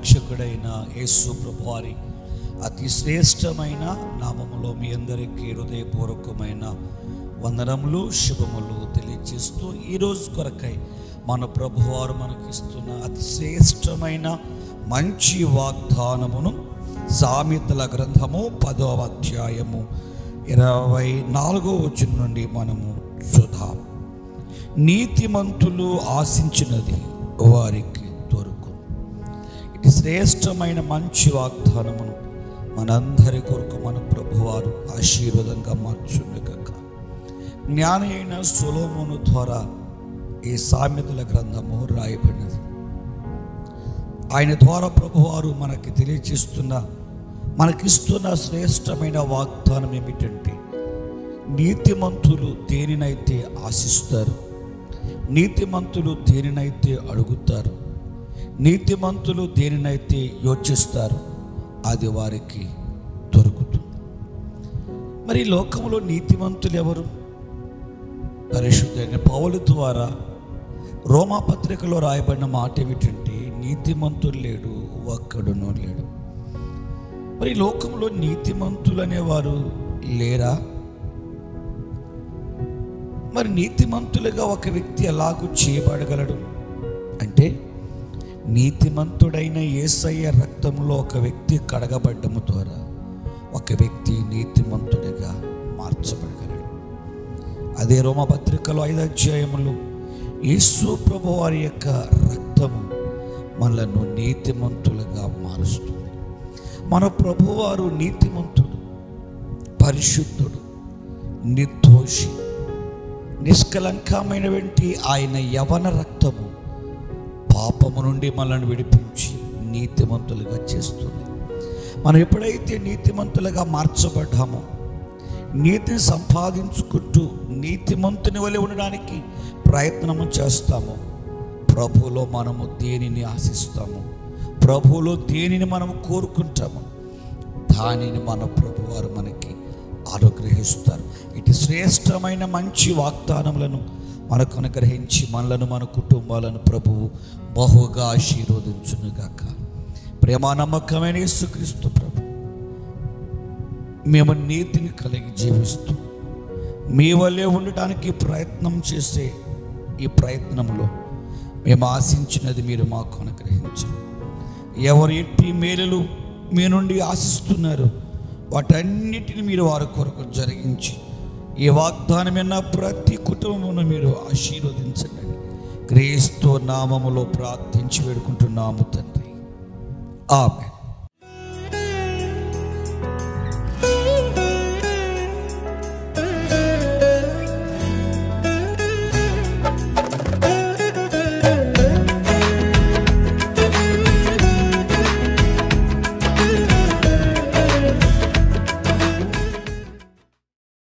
రక్షకుడైన యేసు ప్రభువారి అతి శ్రేష్టమైన నామములో మీ అందరికీ హృదయపూర్వకమైన వందనములు శుభములు తెలియజేస్తూ ఈరోజు కొరకై మన ప్రభువారు మనకిస్తున్న అతి శ్రేష్టమైన మంచి వాగ్దానమును సామెతల గ్రంథము 10వ అధ్యాయము 24వ వచనం నుండి మనము చూద్దాం. నీతిమంతులు ఆశించినది వారికి దొరుకును. ఇది శ్రేష్టమైన మంచి వాగ్దానమును మనందరి కొరకు మన ప్రభువారు ఆశీర్వాదంగా మార్చునుగాక. జ్ఞాని అయిన సొలొమోను ద్వారా ఈ సామెతల గ్రంథము రాయబడినది. ఆయన ద్వారా ప్రభువారు మనకిస్తున్న శ్రేష్టమైన వాగ్దానం ఏమిటంటే, నీతిమంతులు దేనినైతే ఆశిస్తారు, నీతిమంతులు దేనినైతే అడుగుతారు, నీతిమంతులు దేనినైతే యోచిస్తారు, అది వారికి దొరుకుతుంది. మరి లోకంలో నీతిమంతులు ఎవరు? పరిశుద్ధైన పౌలు ద్వారా రోమా పత్రికలో రాయబడిన మాట ఏమిటంటే, నీతిమంతులు లేడు, ఒక్కడునూ లేడు. మరి లోకంలో నీతిమంతులు అనేవారు లేరా? మరి నీతిమంతులుగా ఒక వ్యక్తి ఎలాగూ చేయబడగలడు అంటే, నీతిమంతుడైన యేసయ్య రక్తంలో ఒక వ్యక్తి కడగబడ్డము ద్వారా ఒక వ్యక్తి నీతిమంతుడిగా మార్చబడగలడు. అదే రోమపత్రికలో 5వ అధ్యాయములో యేసు ప్రభు వారి యొక్క రక్తము మనలను నీతిమంతులుగా మారుస్తుంది. మన ప్రభువారు నీతిమంతుడు, పరిశుద్ధుడు, నిర్దోషి, నిష్కలంకమైనటువంటి ఆయన యవన రక్తము పాపము నుండి మనల్ని విడిపించి నీతిమంతులుగా చేస్తుంది. మనం ఎప్పుడైతే నీతిమంతులుగా మార్చబడ్డామో, నీతిని సంపాదించుకుంటూ నీతిమంతుని వలె ఉండడానికి ప్రయత్నము చేస్తాము, ప్రభువులో మనము దేనిని ఆశిస్తాము, ప్రభువులో దేనిని మనము కోరుకుంటాము, దానిని మన ప్రభువారు మనకి అనుగ్రహిస్తారు. ఇటు శ్రేష్టమైన మంచి వాగ్దానములను మనకు అనుగ్రహించి మనలను, మన కుటుంబాలను ప్రభువు బహుగా ఆశీర్వదించునుగాక. ప్రేమ నమ్మకమైన యేసుక్రీస్తు ప్రభు, మేము నీతిని కలిగి జీవిస్తూ మీ వల్లే ఉండటానికి ప్రయత్నం చేసే ఈ ప్రయత్నంలో మేము ఆశించినది మీరు మాకు అనుగ్రహించండి. ఎవరు ఎట్టి మేలులు మీ నుండి ఆశిస్తున్నారు, వాటన్నిటిని మీరు వారి కొరకు జరిగించి ఈ వాగ్దానమైన ప్రతి కుటుంబమును మీరు ఆశీర్వదించండి. క్రీస్తు నామములో ప్రార్థించి వేడుకుంటున్నాము తండ్రి, ఆమేన్.